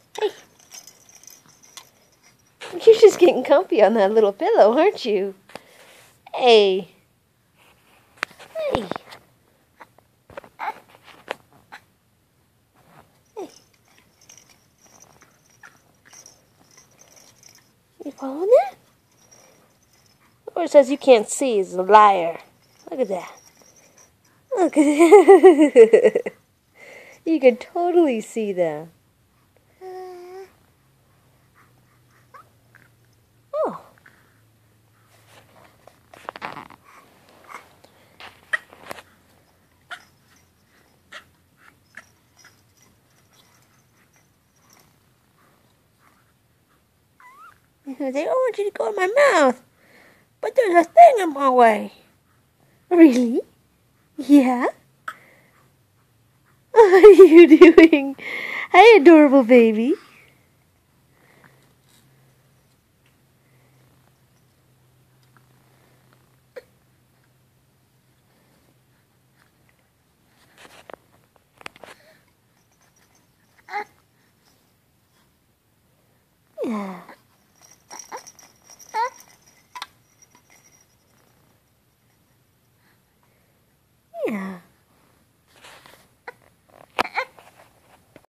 Hey. You're just getting comfy on that little pillow, aren't you? Hey. Hey. Hey. You following that? Or it says you can't see is a liar. Look at that. Look at that. You can totally see that. Oh. They don't want you to go in my mouth. But there's a thing in my way. Really? Yeah? What are you doing? Hi, adorable baby. Yeah.